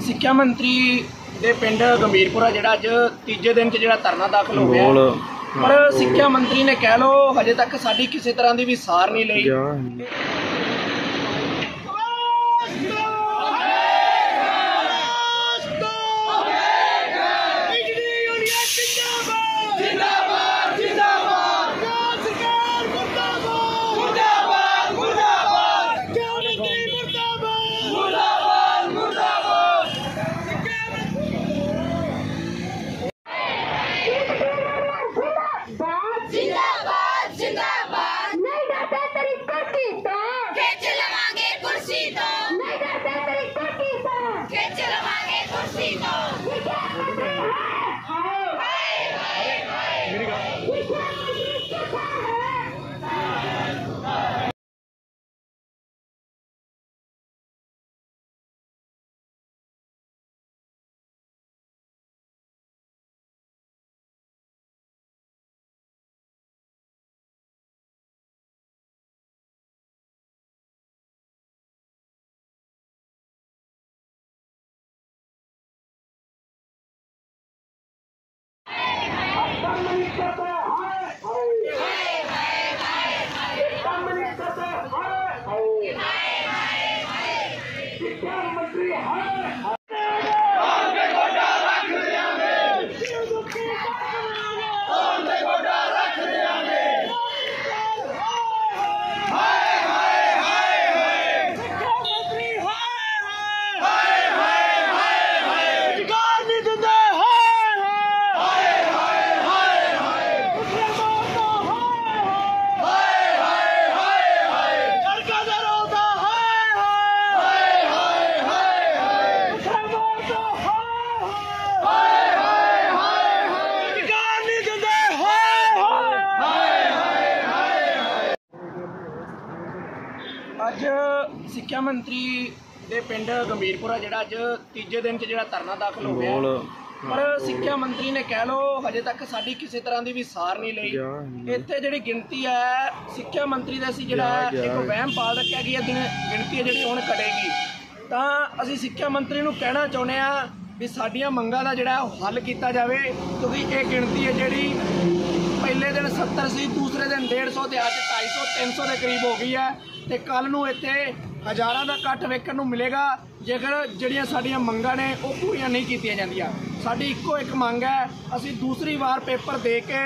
ਸਿੱਖਿਆ ਮੰਤਰੀ ਦੇ ਪਿੰਡ ਗੰਭੀਰਪੁਰਾ ਜਿਹੜਾ ਅੱਜ ਤੀਜੇ ਦਿਨ 'ਚ ਜਿਹੜਾ ਧਰਨਾ ਦਾਖਲ ਹੋ ਗਿਆ, ਪਰ ਸਿੱਖਿਆ ਮੰਤਰੀ ਨੇ ਕਹਿ ਲਓ ਹਜੇ ਤੱਕ ਸਾਡੀ ਕਿਸੇ ਤਰ੍ਹਾਂ ਦੀ ਵੀ ਸਾਰ ਨਹੀਂ ਲਈ। ਅੱਜ ਸਿੱਖਿਆ ਮੰਤਰੀ ਦੇ ਪਿੰਡ ਗੰਭੀਰਪੁਰਾ ਜਿਹੜਾ ਅੱਜ ਤੀਜੇ ਦਿਨ 'ਚ ਜਿਹੜਾ ਧਰਨਾ ਦਾਖਲ ਹੋ ਗਿਆ, ਪਰ ਸਿੱਖਿਆ ਮੰਤਰੀ ਨੇ ਕਹਿ ਲਓ ਹਜੇ ਤੱਕ ਸਾਡੀ ਕਿਸੇ ਤਰ੍ਹਾਂ ਦੀ ਵੀ ਸਾਰ ਨਹੀਂ ਲਈ। ਇੱਥੇ ਜਿਹੜੀ ਗਿਣਤੀ ਹੈ ਸਿੱਖਿਆ ਮੰਤਰੀ ਦਾ ਅਸੀਂ ਜਿਹੜਾ ਇੱਕ ਵਹਿਮ ਪਾਲ ਰੱਖਿਆ ਕਿ ਇਹ ਗਿਣਤੀ ਹੈ ਜਿਹੜੀ ਹੁਣ ਘਟੇਗੀ, ਤਾਂ ਅਸੀਂ ਸਿੱਖਿਆ ਮੰਤਰੀ ਨੂੰ ਕਹਿਣਾ ਚਾਹੁੰਦੇ ਹਾਂ ਵੀ ਸਾਡੀਆਂ ਮੰਗਾਂ ਦਾ ਜਿਹੜਾ ਹੱਲ ਕੀਤਾ ਜਾਵੇ, ਕਿਉਂਕਿ ਇਹ ਗਿਣਤੀ ਹੈ ਜਿਹੜੀ ਪਹਿਲੇ ਦਿਨ 70 ਸੀ, ਦੂਸਰੇ ਦਿਨ 150 ਤੇ ਅੱਜ 250 300 ਦੇ ਕਰੀਬ ਹੋ ਗਈ ਹੈ ਤੇ ਕੱਲ ਨੂੰ ਇੱਥੇ ਹਜ਼ਾਰਾਂ ਦਾ ਇਕੱਠ ਵੇਖਣ ਨੂੰ ਮਿਲੇਗਾ ਜੇਕਰ ਜਿਹੜੀਆਂ ਸਾਡੀਆਂ ਮੰਗਾਂ ਨੇ ਉਹ ਪੂਰੀਆਂ ਨਹੀਂ ਕੀਤੀਆਂ ਜਾਂਦੀਆਂ। ਸਾਡੀ ਇੱਕੋ ਇੱਕ ਮੰਗ ਹੈ, ਅਸੀਂ ਦੂਸਰੀ ਵਾਰ ਪੇਪਰ ਦੇ ਕੇ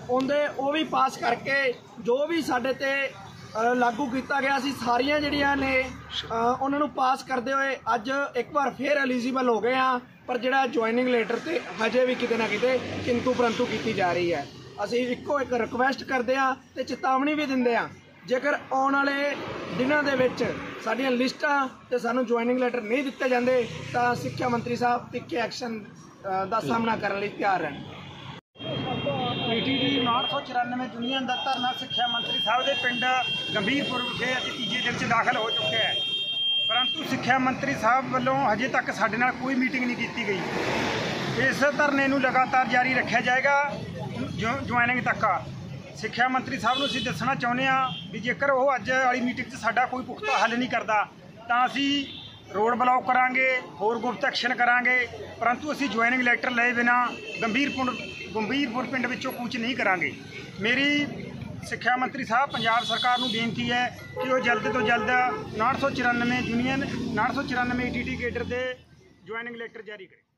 ਉਹ ਵੀ ਪਾਸ ਕਰਕੇ ਜੋ ਵੀ ਸਾਡੇ ਤੇ ਲਾਗੂ ਕੀਤਾ ਗਿਆ ਸੀ ਸਾਰੀਆਂ ਜਿਹੜੀਆਂ ਨੇ ਉਹਨਾਂ ਨੂੰ ਪਾਸ ਕਰਦੇ ਹੋਏ ਅੱਜ ਇੱਕ ਵਾਰ ਫਿਰ ਐਲੀਜੀਬਲ ਹੋ ਗਏ ਹਾਂ, ਪਰ ਜਿਹੜਾ ਜੁਆਇਨਿੰਗ ਲੈਟਰ ਤੇ ਹਜੇ ਵੀ ਕਿਤੇ ਨਾ ਕਿਤੇ ਕਿੰਤੂ ਪਰੰਤੂ ਕੀਤੀ ਜਾ ਰਹੀ ਹੈ। ਅਸੀਂ ਇੱਕੋ ਇੱਕ ਰਿਕੁਐਸਟ ਕਰਦੇ ਹਾਂ ਤੇ ਚੇਤਾਵਨੀ ਵੀ ਦਿੰਦੇ ਹਾਂ, ਜੇਕਰ ਆਉਣ ਵਾਲੇ ਦਿਨਾਂ ਦੇ ਵਿੱਚ ਸਾਡੀਆਂ ਲਿਸਟਾਂ ਤੇ ਸਾਨੂੰ ਜੁਆਇਨਿੰਗ ਲੈਟਰ ਨਹੀਂ ਦਿੱਤੇ ਜਾਂਦੇ ਤਾਂ ਸਿੱਖਿਆ ਮੰਤਰੀ ਸਾਹਿਬ ਤਿੱਖੇ ਐਕਸ਼ਨ ਦਾ ਸਾਹਮਣਾ ਕਰਨ ਲਈ ਤਿਆਰ ਰਹਿਣ। PTT 994 ਯੂਨੀਅਨ ਦਾ ਧਰਨਾ ਸਿੱਖਿਆ ਮੰਤਰੀ ਸਾਹਿਬ ਦੇ ਪਿੰਡ ਗੰਭੀਰਪੁਰ ਵਿਖੇ ਅੱਜ ਤੀਜੇ ਦਿਨ 'ਚ ਦਾਖਲ ਹੋ ਚੁੱਕਿਆ ਹੈ, ਪਰੰਤੂ ਸਿੱਖਿਆ ਮੰਤਰੀ ਸਾਹਿਬ ਵੱਲੋਂ ਹਜੇ ਤੱਕ ਸਾਡੇ ਨਾਲ ਕੋਈ ਮੀਟਿੰਗ ਨਹੀਂ ਕੀਤੀ ਗਈ। ਇਸ ਧਰਨੇ ਨੂੰ ਲਗਾਤਾਰ ਜਾਰੀ ਰੱਖਿਆ ਜਾਏਗਾ ਜੁਆਇਨਿੰਗ ਤੱਕ। ਸਿੱਖਿਆ ਮੰਤਰੀ ਸਾਹਿਬ ਨੂੰ ਅਸੀਂ ਦੱਸਣਾ ਚਾਹੁੰਦੇ ਹਾਂ ਵੀ ਜੇਕਰ ਉਹ ਅੱਜ ਵਾਲੀ ਮੀਟਿੰਗ 'ਚ ਸਾਡਾ ਕੋਈ ਪੁਖਤਾ ਹੱਲ ਨਹੀਂ ਕਰਦਾ ਤਾਂ ਅਸੀਂ ਰੋਡ ਬਲੌਕ ਕਰਾਂਗੇ, ਹੋਰ ਗੁਪਤ ਐਕਸ਼ਨ ਕਰਾਂਗੇ, ਪਰੰਤੂ ਅਸੀਂ ਜੁਆਇਨਿੰਗ ਲੈਟਰ ਲਏ ਬਿਨਾਂ ਗੰਭੀਰਪੁਰ ਪਿੰਡ ਵਿੱਚੋਂ ਕੂਚ ਨਹੀਂ ਕਰਾਂਗੇ। ਮੇਰੀ ਸਿੱਖਿਆ ਮੰਤਰੀ ਸਾਹਿਬ ਪੰਜਾਬ ਸਰਕਾਰ ਨੂੰ ਬੇਨਤੀ ਹੈ ਕਿ ਉਹ ਜਲਦ ਤੋਂ ਜਲਦ 994 ਯੂਨੀਅਨ 994 ETT ਕੇਡਰ ਦੇ ਜੁਆਇਨਿੰਗ ਲੈਟਰ ਜਾਰੀ ਕਰੇ।